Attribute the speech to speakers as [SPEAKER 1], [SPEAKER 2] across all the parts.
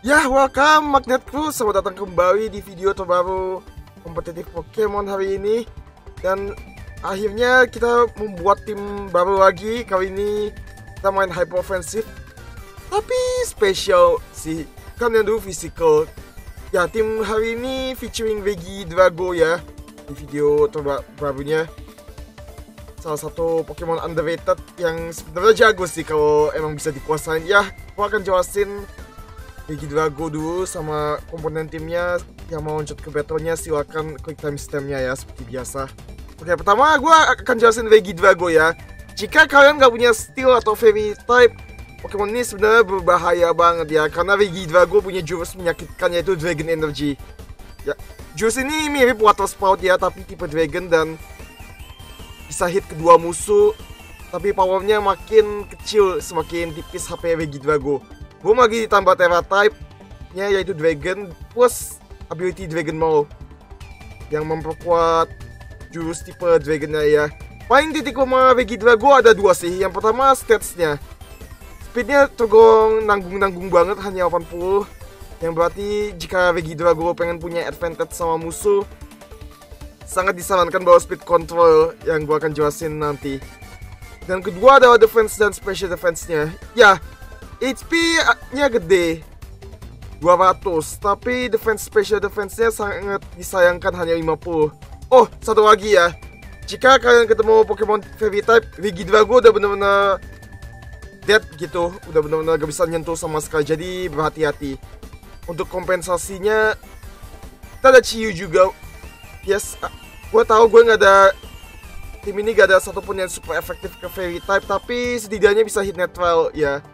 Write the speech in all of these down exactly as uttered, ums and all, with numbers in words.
[SPEAKER 1] Ya, welcome Magnetku, selamat datang kembali di video terbaru kompetitif Pokemon hari ini. Dan akhirnya kita membuat tim baru lagi. Kali ini kita main Hyper Offensive, tapi spesial sih, kan yang dulu physical. Ya, tim hari ini featuring Regidrago ya, di video terbarunya. Salah satu Pokemon underrated yang sebenarnya jago sih kalau emang bisa dikuasain. Ya, aku akan jelasin Regidrago dulu sama komponen timnya. Yang mau lanjut ke battle-nya silakan klik timestamp-nya ya, seperti biasa. Oke, pertama gue akan jelasin Regidrago ya. Jika kalian gak punya steel atau fairy type, Pokemon ini sebenarnya berbahaya banget ya, karena Regidrago punya jurus menyakitkan, yaitu Dragon Energy ya. Jurus ini mirip Water Spout ya, tapi tipe Dragon dan bisa hit kedua musuh. Tapi powernya makin kecil semakin tipis H P Regidrago. Belum lagi ditambah Terra type-nya, yaitu Dragon plus ability Dragon Maul yang memperkuat jurus tipe Dragon-nya ya. Paling titik lemah Regidrago ada dua sih. Yang pertama stats-nya. Speednya tergolong nanggung-nanggung banget, hanya delapan puluh. Yang berarti jika Regidrago pengen punya advantage sama musuh, sangat disarankan bawa speed control yang gua akan jelasin nanti. Dan kedua adalah defense dan special defense-nya. Ya, H P-nya gede dua ratus, tapi defense special defense-nya sangat disayangkan, hanya lima puluh. Oh, satu lagi ya. Jika kalian ketemu Pokemon Fairy type, Regidrago udah bener-bener dead gitu, udah bener-bener gak bisa nyentuh sama sekali, jadi berhati-hati. Untuk kompensasinya kita ada Chiyu juga. Yes, gue tahu gue nggak ada, tim ini gak ada satupun yang super efektif ke Fairy type, tapi setidaknya bisa hit netral ya.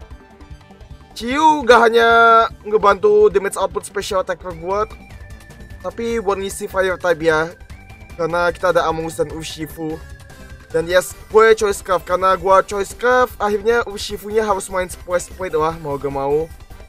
[SPEAKER 1] Chiyu gak hanya ngebantu damage output special attacker gue, tapi buat ngisi fire type ya, karena kita ada Amogus dan Urshifu. Dan yes, gue choice craft, karena gue choice craft akhirnya Urshifu-nya harus main split-split lah, mau gak mau.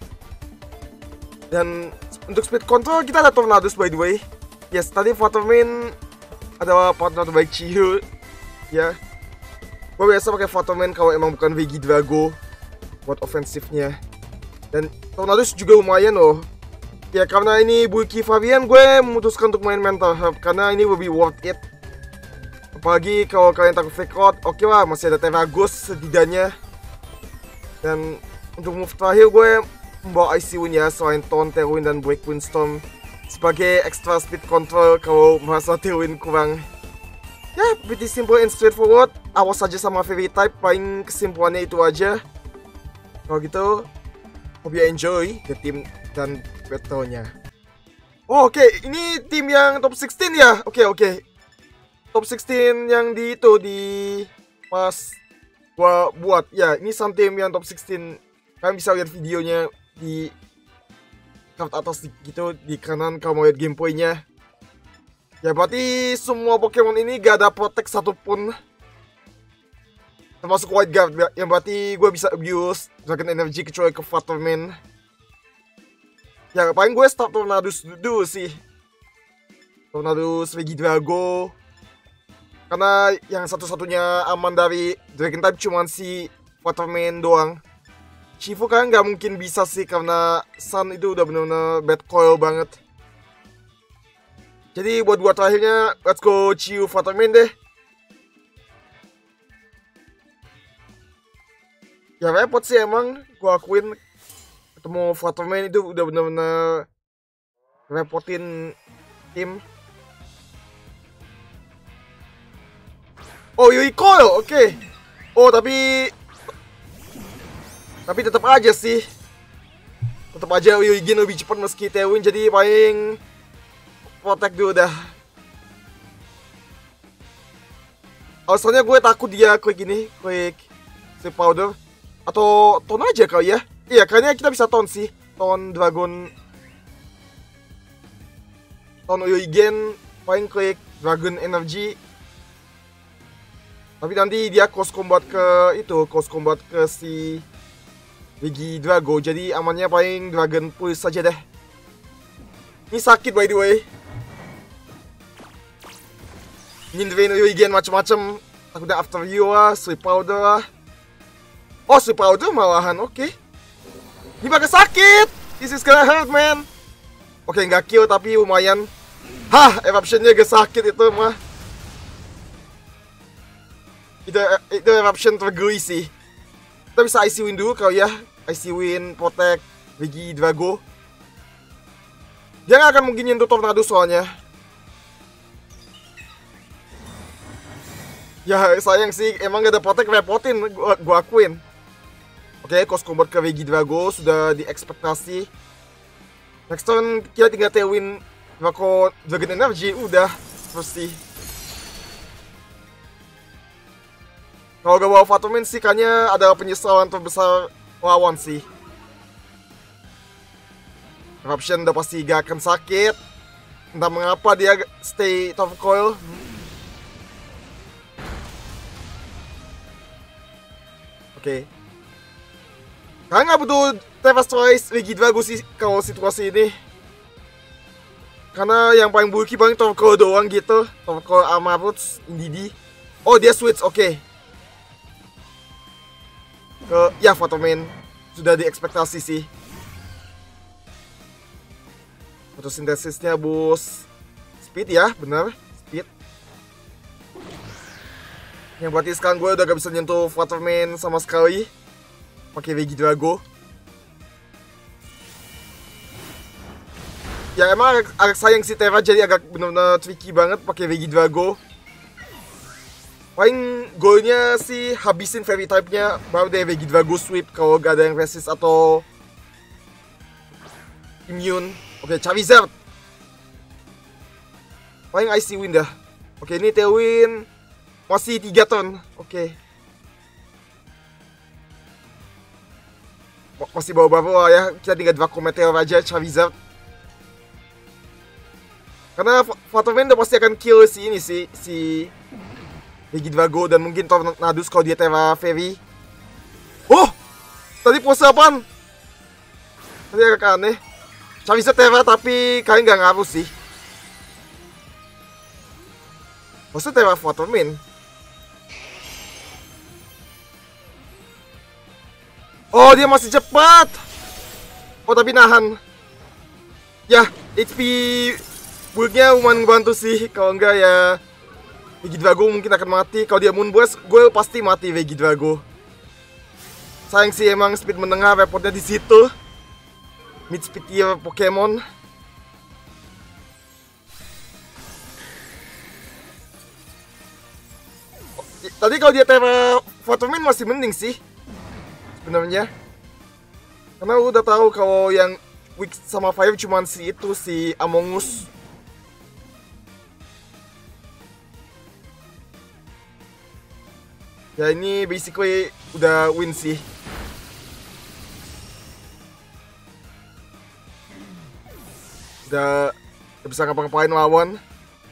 [SPEAKER 1] Dan untuk speed control kita ada Tornadus by the way. Yes, tadi Waterman adalah partner terbaik Chiyu ya. Gue biasa pakai Waterman kalau emang bukan Regidrago buat ofensifnya. Dan Tornadus juga lumayan loh. Ya karena ini bulky varian, gue memutuskan untuk main Mental Herb karena ini lebih worth it. Apalagi kalau kalian takut fake out, oke okay lah, masih ada Terragos setidaknya. Dan untuk move terakhir gue membawa Icy Wind ya, selain Taunt, Tailwind dan Break Windstorm sebagai extra speed control kalau merasa Tailwind kurang. Ya, pretty simple and straightforward. Awas aja sama Fairy type, paling kesimpulannya itu aja. Kalau gitu, hope you enjoy the team dan battle-nya. Oh, oke, okay. Ini tim yang top enam belas ya. Oke, okay, oke. Okay. Top enam belas yang di itu di pas gua buat. Ya, ini sun tim yang top enam belas. Kalian bisa lihat videonya di card atas gitu di kanan kalau mau lihat gameplaynya. Ya, berarti semua Pokemon ini gak ada protect satupun, termasuk White Guard, yang berarti gue bisa abuse Dragon Energy kecuali ke Waterman. Ya paling gue start Tornadus dulu sih, Tornadus Regidrago, karena yang satu-satunya aman dari Dragon type cuman si Waterman doang. Shifu kan gak mungkin bisa sih, karena Sun itu udah bener-bener bad coil banget. Jadi buat gua terakhirnya, let's go Chiyu Waterman deh. Ya repot sih emang, gua akuin ketemu Waterman itu udah bener-bener repotin tim. Oh, Yui Coil, oke. Okay. Oh, tapi tapi tetap aja sih, tetap aja Yuigin lebih cepat meski Tailwind, jadi paling protect dulu dah. Alasannya gue takut dia klik ini, klik Sleep Powder. Atau Taunt aja kali ya. Iya, kayaknya kita bisa Taunt sih. Taunt Dragon, Taunt Yuigin, paling klik Dragon Energy. Tapi nanti dia close combat ke itu, close combat ke si Regidrago. Jadi amannya paling Dragon Pulse saja deh. Ini sakit by the way. Nindrain Yuigin macam-macam. Takutnya After You lah, Sleep Powder lah. Oh, Sleep Powder malahan, oke. Okay. Ini bakal sakit. This is gonna hurt, man. Oke, nggak kill tapi lumayan. Hah, eruptionnya gak sakit itu mah. Itu, itu eruption tergeli sih. Kita bisa I C win dulu kalau ya. I C win, protect, Vegi Drago. Dia nggak akan mungkin nyentuh tornado soalnya. Ya sayang sih, emang gak ada protect repotin, gua, gua akuin. Oke, cost combat ke Vegi Drago sudah diekspektasi. Next turn kita tinggal tailwind Draco Dragon Energy, udah pasti. Kalau gak bawa Fatomin sih kayaknya ada penyesalan terbesar lawan sih. Eruption udah pasti gak akan sakit. Entah mengapa dia stay top coil. Oke. Okay. Kalian gak butuh Devastoise Vegi Drago sih kalau situasi ini. Karena yang paling bulky paling top coil doang gitu. Top coil Amaroots, Indeedee. Oh dia switch, oke. Okay. Ke ya Fatomin sudah diekspektasi sih. Fotosintesisnya boost speed ya, bener speed. Yang berarti sekarang gue udah gak bisa nyentuh Fatomin sama sekali pakai Vegi Drago. Ya emang agak, agak sayang sih Terra, jadi agak bener-bener tricky banget pakai Vegi Drago. Paling goalnya sih habisin fairy type-nya, baru deh Vegi Drago sweep kalau gak ada yang resist atau immune. Oke, okay, Charizard. Paling I C win dah. Oke, okay, ini tailwind masih tiga turn. Oke. Okay. Masih bawa-bawa ya. Kita tinggal Draco Meteor aja Charizard. Karena Fatomin udah pasti akan kill si ini sih, si Vegi Drago dan mungkin Tornadus kalau dia Terra Fairy. Oh! Tadi pose apaan? Tadi agak aneh. Charizard Terra tapi kalian gak ngaruh sih. Maksudnya Terra Fatomin. Oh dia masih cepat. Oh tapi nahan. Ya H P build-nya lumayan ngebantu sih. Kalau enggak ya Vegi Drago mungkin akan mati. Kalau dia Moonburst, gue pasti mati Vegi Drago. Sayang sih emang speed menengah repotnya di situ. Mid speed tier Pokemon. Tadi kalau dia Terra Fatomin masih mending sih sebenarnya. Karena lu udah tahu kalau yang weak sama fire cuman si itu, si Amongus. Ya ini basically udah win sih. Udah gak bisa ngapa-ngapain lawan.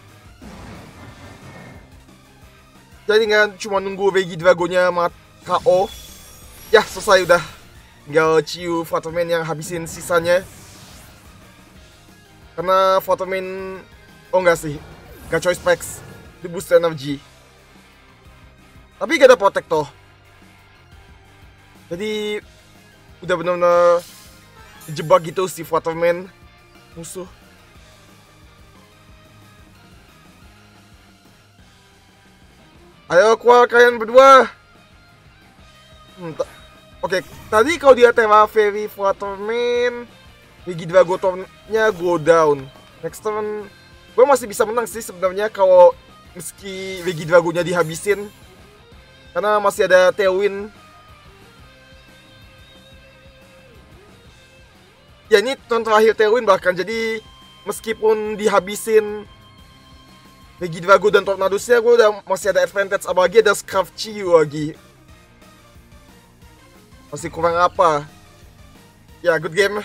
[SPEAKER 1] Jadi nggak cuma nunggu Vegi Dragonya mat K O. Ya selesai udah. Tinggal ciu Fatomin yang habisin sisanya. Karena Fatomin, oh enggak sih, gak choice packs di boost energy. Tapi gak ada protect toh. Jadi udah bener-bener jebak gitu si Fatomin musuh. Ayo keluar kalian berdua. Hmm, Oke, okay, tadi kalau dia Terra Fairy Fatomin, Vegi Drago turn-nya go down. Next turn gue masih bisa menang sih sebenarnya kalau meski Vegi Dragonya dihabisin. Karena masih ada tailwind. Ya ini turn terakhir tailwind bahkan, jadi meskipun dihabisin Vegi Drago dan Tornadusnya, gue udah masih ada advantage. Apalagi ada Scarf Chiyu lagi. Masih kurang apa. Ya good game.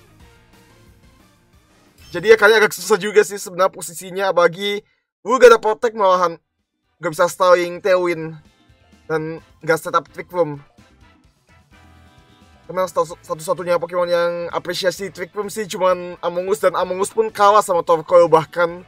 [SPEAKER 1] Jadi ya kalian agak susah juga sih sebenarnya posisinya. Apalagi gue gak ada protect, malahan gak bisa stalling tailwind dan gak setup trick room. Karena satu-satunya Pokemon yang apresiasi trick room sih cuman Amongus, dan Amongus pun kalah sama Torkoal bahkan.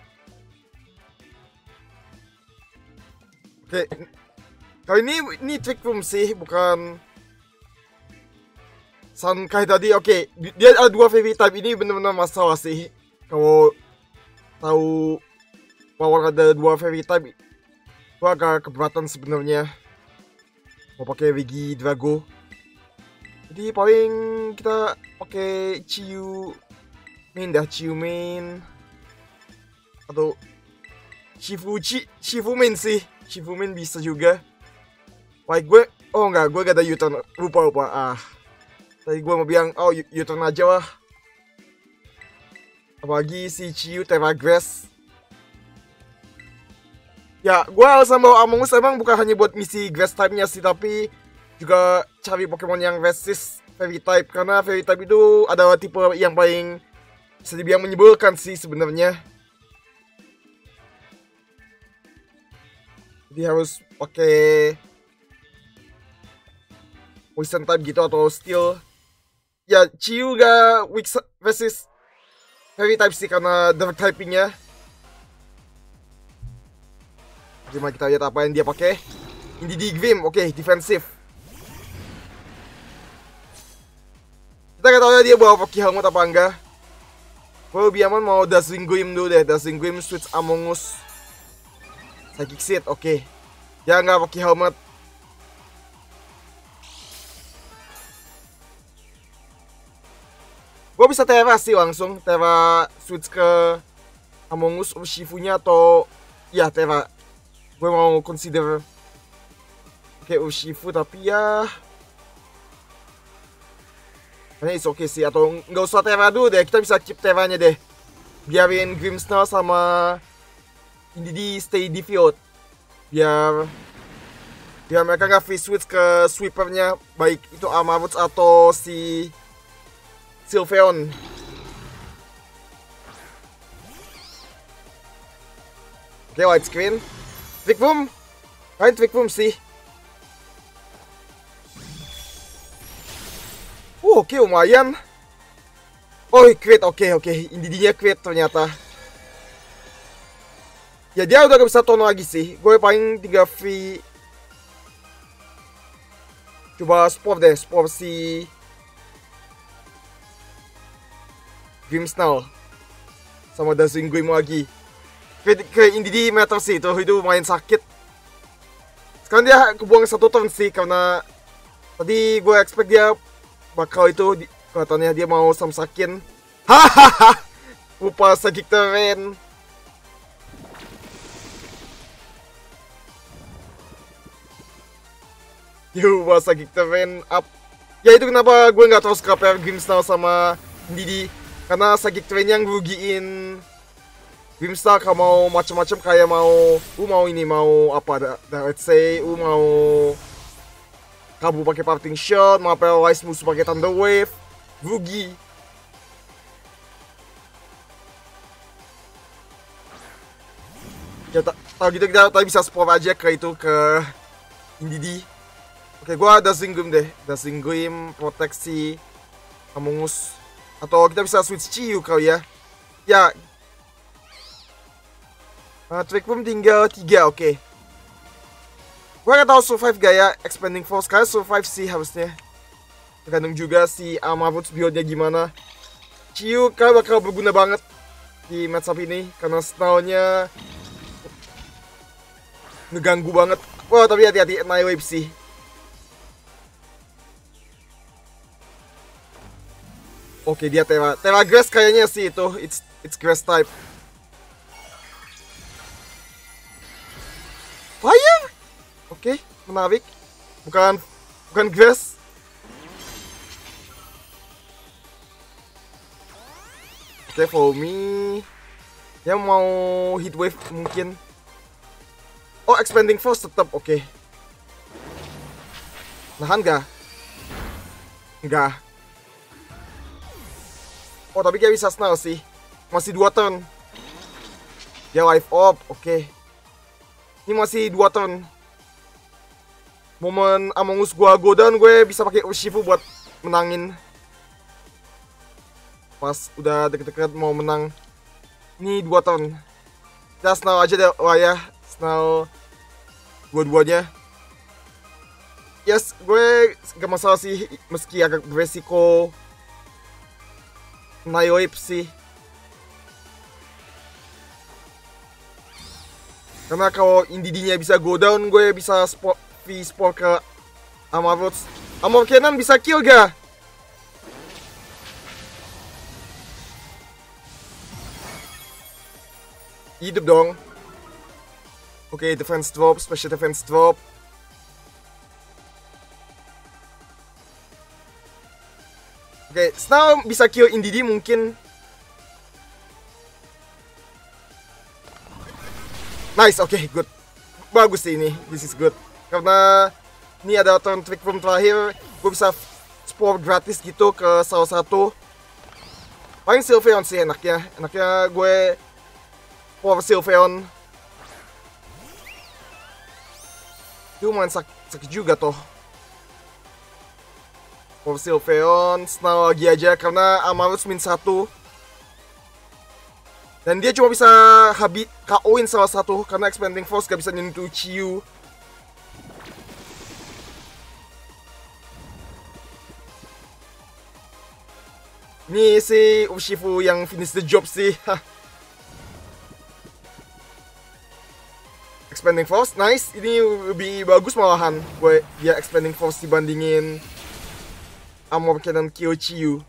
[SPEAKER 1] Oke, kali ini ini trick room sih, bukan Sankai tadi oke, okay. Dia ada dua fairy type, ini benar-benar masalah sih. Kalau tahu bahwa ada dua fairy type, gua agak keberatan sebenarnya mau pakai Regi Drago. Jadi paling kita pakai Chiyu main dah, Chiyu main atau Shifu Chi, Shifu main sih, Shifu main bisa juga. Baik gue, oh enggak, gue gak ada U-turn, lupa lupa ah. Tadi gue mau bilang, oh U-turn aja lah. Apalagi si Chiyu Terra Grass. Ya, gue alasan bawa Among Us emang bukan hanya buat misi Grass type-nya sih, tapi juga cari Pokemon yang resist Fairy type. Karena Fairy type itu adalah tipe yang paling bisa dibilang menyebalkan sih sebenarnya. Jadi harus pakai Poison type gitu atau Steel. Ya, Chiyu gak weak resist Fairy type sih karena Dark typingnya. Jadi mari kita lihat apa yang dia pakai. Indeedee, oke, okay, defensif. Kita gak tahu ya dia bawa pakai helmet apa enggak. Gue lebih aman mau Dazzling Gleam dulu deh. Dazzling Gleam switch Among Us. Psychic Seed, oke. Okay. Dia nggak pakai helmet. Gue bisa Terra sih langsung, Terra switch ke Among Us Urshifu-nya atau ya Terra. Gue mau consider pakai Urshifu tapi ya kayaknya it's okay sih, atau nggak usah Terra dulu deh, kita bisa keep Terranya deh. Biarin Grimmsnarl sama Indeedee stay di field. Biar biar mereka nggak free switch ke sweepernya, baik itu Amaroots atau si Sylveon. Oke, okay, widescreen. Trick Room. Main Trick Room sih. Oh, oke, okay, lumayan. Oh, crit. Oke, okay, oke. Okay. Indeedee-nya crit ternyata. Ya, dia udah gak bisa turn lagi sih. Gue paling tinggal free. Coba sport deh. Sport si Grimmsnarl sama Dazzling Gleam lagi. Kayak Indeedee meter sih itu, itu main sakit. Sekarang dia kebuang satu turn sih karena tadi gue expect dia bakal itu, kelihatannya dia mau samsakin. Hahaha, lupa Psychic Terrain. Dia lupa Psychic Terrain up. Ya itu kenapa gue nggak terus compare Grimmsnarl sama Indeedee. Karena Psychic Terrain yang rugiin Grimmsnarl kalau mau macam-macam, kayak mau u mau ini mau apa dah, let's say u mau kabur pakai Parting Shot, mau paralyze musuh pakai Thunder Wave, rugi. Ya tahu gitu kita tadi bisa sport aja ke itu ke Indeedee. Oke, gua Dazzling Gleam deh, Dazzling Gleam proteksi Among Us. Atau kita bisa switch Chiyu kali ya. Ya. Nah, Trick Room tinggal tiga, oke. Okay. Gue gak tau survive gak ya Expanding Force, kayak survive sih harusnya. Tergantung juga si Amaroots build-nya gimana. Chiyu kayak bakal berguna banget di matchup ini karena Snarl-nya ngeganggu banget. Wah, tapi hati-hati Annihilate sih. Oke, dia Terra. Terra Grass kayaknya sih itu. It's it's Grass type. Fire? Oke, menarik. Bukan bukan Grass. Oke, follow me. Dia mau Heat Wave mungkin. Oh, Expanding Force tetap oke. Nahan gak? Enggak. Oh, tapi kayak bisa Snarl sih. Masih dua turn. Dia live up, oke. Okay. Ini masih dua turn. Momen Among Us gua go down, gue bisa pakai Urshifu buat menangin. Pas udah deket-deket mau menang. Ini dua turn. Kita Snarl aja deh lah ya. Snarl dua-duanya. yes, gue gak masalah sih meski agak beresiko Night sih. Karena kalau Indeedee-nya bisa go down, gue bisa spot V-spot ke Amaroots. Amor Cannon bisa kill gak? Hidup dong. Oke, okay, defense drop, special defense drop. Oke, okay, Snow bisa kill Indeedee mungkin. Nice, oke, okay, good. Bagus sih ini, this is good. Karena ini ada turn trick room terakhir, gue bisa spore gratis gitu ke salah satu. Paling Sylveon sih enaknya. Enaknya gue for Sylveon. Itu lumayan sakit, sakit juga toh. For Sylveon, Snow lagi aja karena Amaroots min satu. Dan dia cuma bisa habis K O-in salah satu karena Expanding Force gak bisa nyentuh Chiyu. Ini si Urshifu yang finish the job sih. Expanding Force, nice. Ini lebih bagus malahan gue dia Expanding Force dibandingin Amor Cannon Kyo Chiyu.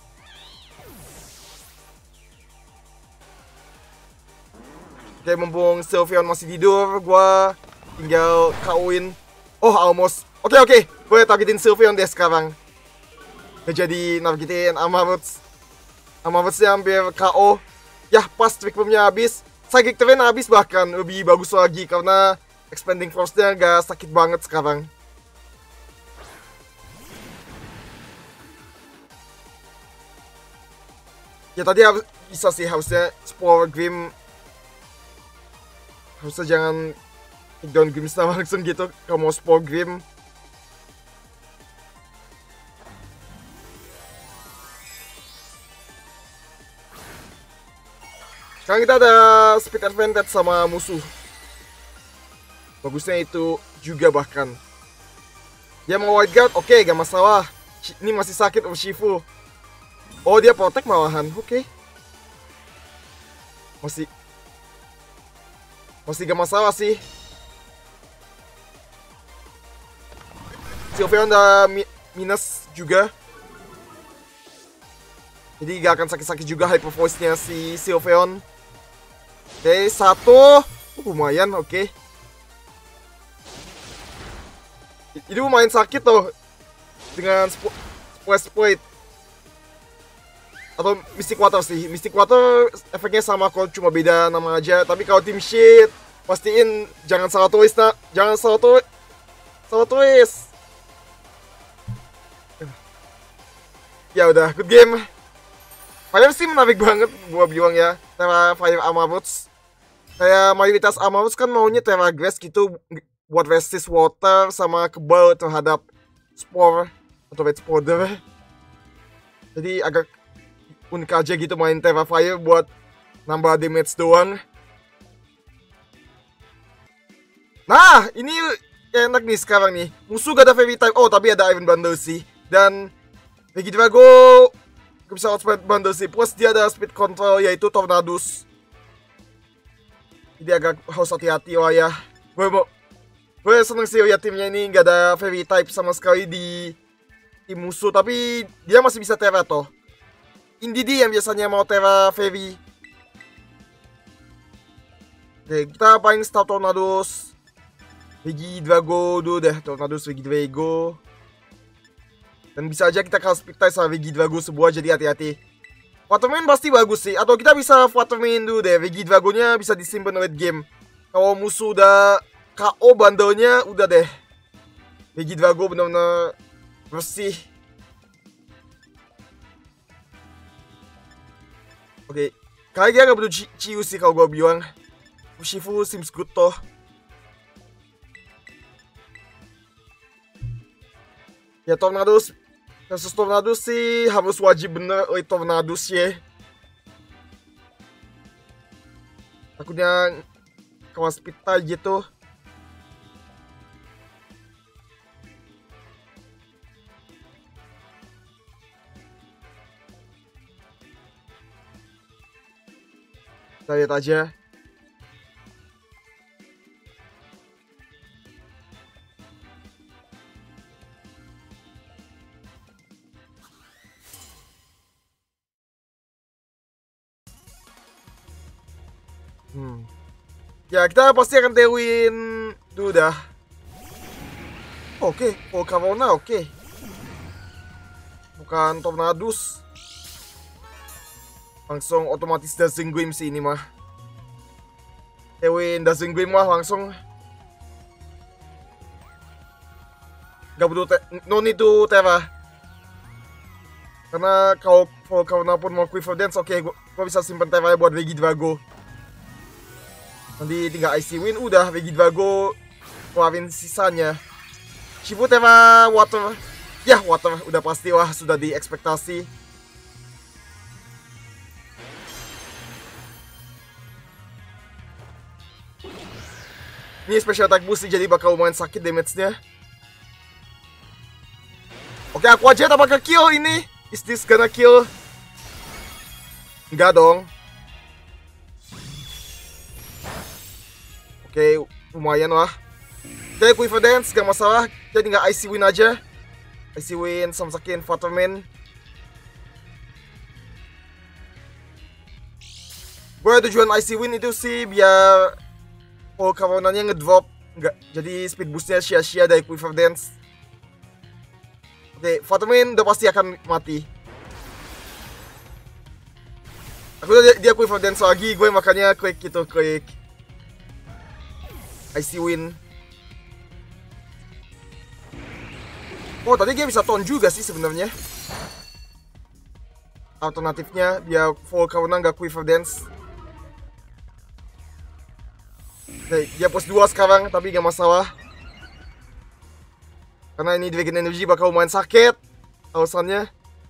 [SPEAKER 1] Oke, mumpung Sylveon masih tidur, gue tinggal K O-in. Oh, almost. Oke, oke. Gue targetin Sylveon deh sekarang. Gak jadi nargetin Amaroots. Amarootsnya hampir K O. Yah, pas trick room-nya habis. Psychic Terrain habis bahkan. Lebih bagus lagi karena Expanding Force-nya gak sakit banget sekarang. Ya tadi harus bisa sih harusnya Spore Grim. Harusnya jangan take down Grimmsnar langsung gitu kalau mau Spore Grim. Sekarang kita ada speed advantage sama musuh. Bagusnya itu juga bahkan. Dia mau White Guard, oke okay, gak masalah. Ini masih sakit Urshifu. Oh dia protect malahan, oke okay. Masih Masih gak masalah sih. Sylveon udah mi minus juga. Jadi gak akan sakit-sakit juga Hyper Voice-nya si Sylveon. Oke, okay, satu. Uh, lumayan, oke okay. Ini lumayan sakit tuh. Dengan Splash Plate. Atau Mystic Water sih. Mystic Water efeknya sama kok, cuma beda nama aja. Tapi kalau Team Shit, pastiin jangan salah tulis nak. Jangan salah tulis. Salah tulis. Ya udah, good game. Fire sih menarik banget gua bilang ya. Terra Fire Amaroots. Kayak mayoritas Amaroots kan maunya Terra Grass gitu buat resist water sama kebal terhadap spore atau red spore. Jadi agak unik aja gitu main Terra Fire buat nambah damage doang. Nah, ini enak nih sekarang nih. Musuh gak ada Fairy type. Oh, tapi ada Iron Bundle sih. Dan Regidrago gak bisa outspeed bundle sih. Plus dia ada speed control yaitu Tornadus. Jadi agak harus hati-hati lah ya. Gue mau Gue seneng sih lihat timnya ini gak ada Fairy type sama sekali di tim musuh. Tapi dia masih bisa Terra toh. Indeedee yang biasanya mau Terra Fairy. Oke, kita paling start Tornadus Regidrago dulu deh. Tornadus Regidrago. Dan bisa aja kita kasih speed type sama Regidrago sebuah, jadi hati-hati. Waterman pasti bagus sih. Atau kita bisa Waterman dulu deh. Regidragonya bisa disimpan late game. Kalau musuh udah K O bandelnya, udah deh. Regidrago bener-bener bersih. Oke, okay. Kali dia gak butuh Chiyu sih kalau gue bilang. Urshifu seems good toh. Ya Tornadus, kasus Tornadus sih harus wajib bener oleh Tornadus ya. Takutnya kawas pita gitu. Kita lihat aja. Hmm. Ya, kita pasti akan teluin dulu dah. Oke, Volcarona oke. Bukan Tornadus. Langsung otomatis Dazzling Gleam sih ini mah. Teluin Dazzling Gleam mah langsung. Gak butuh no need to Terra. Karena kalau Volcarona pun mau Quiver Dance, oke, okay, gua bisa simpen Terra buat Regidrago. Nanti tinggal Icy Wind, udah Regidrago keluarin sisanya. Shifu Terra Water. Ya, Water udah pastilah, sudah diekspektasi. Ini special attack boost jadi bakal lumayan sakit damage-nya. Oke, aku aja tak bakal kill ini. Is this gonna kill? Enggak dong. Oke, lumayan lah. Oke, Quiver Dance gak masalah. Jadi tinggal Icy Wind aja. Icy Wind sama sakin Waterman. Gue tujuan Icy Wind itu sih biar Volcaronanya ngedrop, nggak jadi speed boostnya sia-sia dari Quiver Dance. Oke, Waterman udah pasti akan mati. Aku udah dia Quiver Dance lagi, gue makanya klik gitu, klik Icy Wind. Oh, tadi dia bisa taunt juga sih sebenarnya. Alternatifnya dia Volcarona nggak Quiver Dance. Oke, dia pos dua sekarang, tapi gak masalah. Karena ini Dragon Energy bakal lumayan sakit alasannya.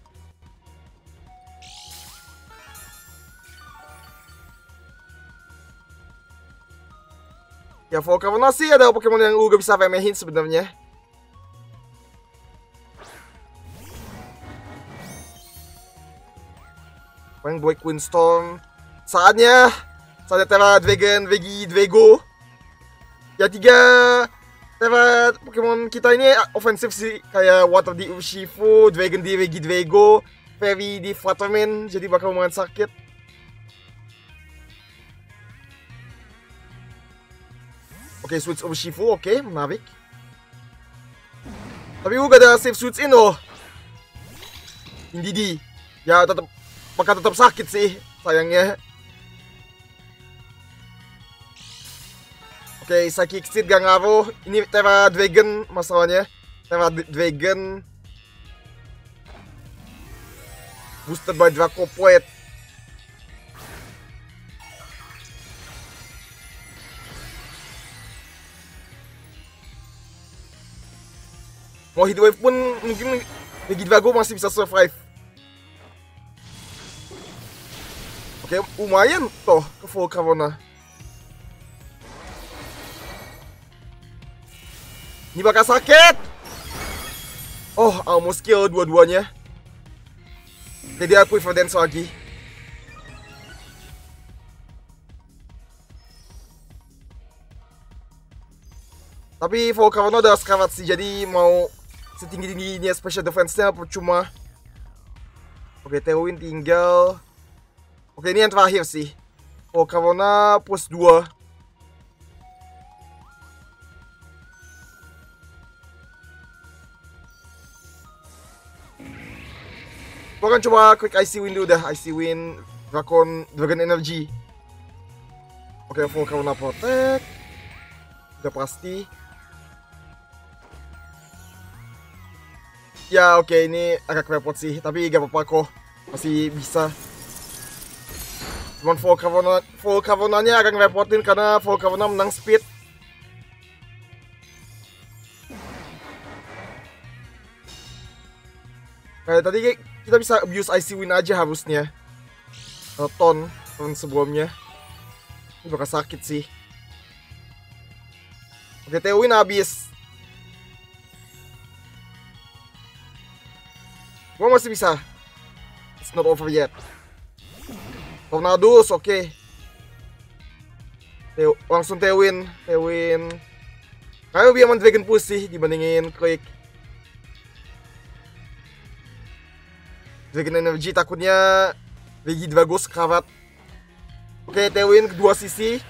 [SPEAKER 1] Ya, Volcarona sih ada Pokemon yang lu gak bisa remehin sebenarnya. Main Black Windstorm. Saatnya Saatnya Terra Dragon Regidrago. Ya, tiga Terra Pokemon kita ini ofensif sih. Kayak Water di Urshifu, Dragon di Regidrago, Fairy di Waterman. Jadi bakal lumayan sakit. Oke, okay, switch Urshifu, oke, okay, menarik. Tapi gue gak ada save switch in loh. Indeedee. Ya tetap, bakal tetap sakit sih, sayangnya. Oke, okay, Psychic Seed gak ngaruh. Ini Terra Dragon masalahnya. Terra Dragon boosted by Draco Plate. Mau Heatwave pun mungkin Regidrago masih bisa survive. Oke, okay, lumayan toh ke Volcarona. Ini bakal sakit. Oh, almost kill dua-duanya. Jadi aku Quiver Dance lagi. Tapi Volcarona udah sekarat sih, jadi mau setinggi-tingginya special defense-nya percuma. Oke, Tailwind tinggal. Oke, ini yang terakhir sih. Volcarona plus dua. Gua akan coba quick Icy Wind dulu dah. Icy Wind, Drakon, Dragon Energy. Oke, Volcarona Protect. Udah pasti. Ya, oke, ini agak repot sih, tapi gak apa-apa kok. Masih bisa. Cuman Volcarona, Volcaronanya agak ngerepotin karena Volcarona menang speed. Kayak tadi kita bisa abuse Icy Wind aja harusnya. Ton, ton sebelumnya. Ini bakal sakit sih. Oke, Tailwind habis. Gua masih bisa. It's not over yet. Tornadoes, oke. Okay. Teo, langsung Tewin, Tewin. Kayak lebih aman Dragon Push sih dibandingin Quake. Dragon Energy takutnya Regidrago sekarat. Oke, Tewin kedua sisi.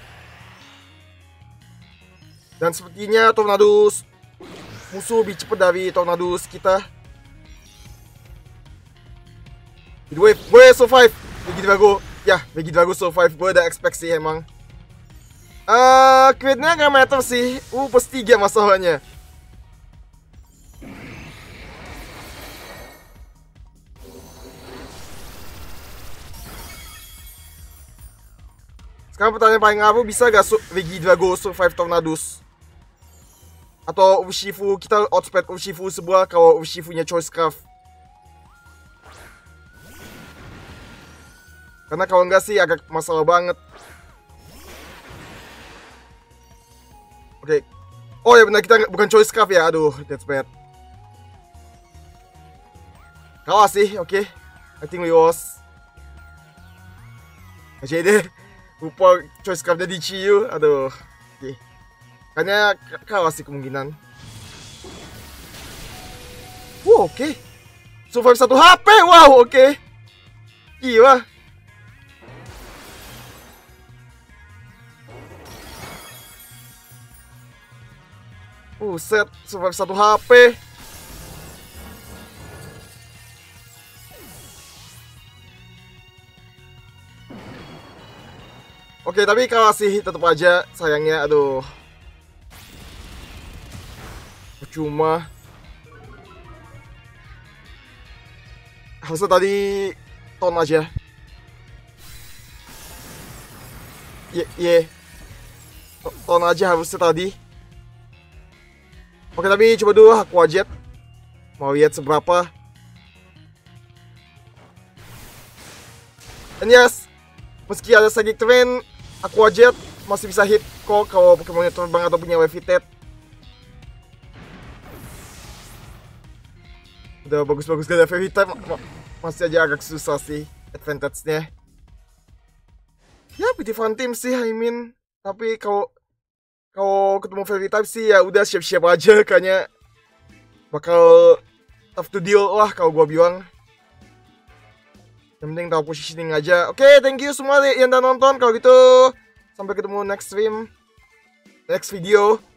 [SPEAKER 1] Dan sepertinya Tornadus musuh lebih cepat dari Tornadus kita. Gue, gue survive. Regidrago, ya Regidrago survive. Gue udah expect sih emang. Eh, uh, crit-nya gak matter sih. Uh, plus tiga masalahnya. Sekarang pertanyaan paling ngaruh, bisa gak su Regidrago survive Tornadus? Atau Urshifu, kita outspeed Urshifu sebuah kalau Urshifu-nya Choice Scarf. Karena kalau enggak sih agak masalah banget. Oke. Okay. Oh ya benar, kita bukan Choice Scarf ya. Aduh, that's bad. Kalah sih, oke. Okay. I think we lost. Aja deh. Lupa Choice Scarf-nya di Chiyu. Aduh. Oke. Okay. Kayaknya kalah sih kemungkinan. Wow, oke. Okay. Survive satu H P. Wow, oke. Okay. Gila. Buset, survive satu H P. Oke, tapi kalah sih tetap aja sayangnya. Aduh. Percuma. Harusnya tadi ton aja. Ye, yeah, yeah. Ton aja harusnya tadi. Oke, tapi coba dulu Aqua Jet. Mau lihat seberapa. And yes, meski ada Psychic Terrain, Aqua Jet masih bisa hit kok kalau Pokemonnya terbang atau punya Levitate. Udah bagus-bagus gak ada Fairy Type, masih aja agak susah sih advantage-nya. Ya, pretty fun team sih, I mean. Tapi kalau Kalau ketemu Fairy Type sih ya udah siap-siap aja, kayaknya bakal tough to deal lah kalau gua bilang. Yang penting tahu positioning aja. Oke, okay, thank you semua yang udah nonton. Kalau gitu sampai ketemu next stream, next video.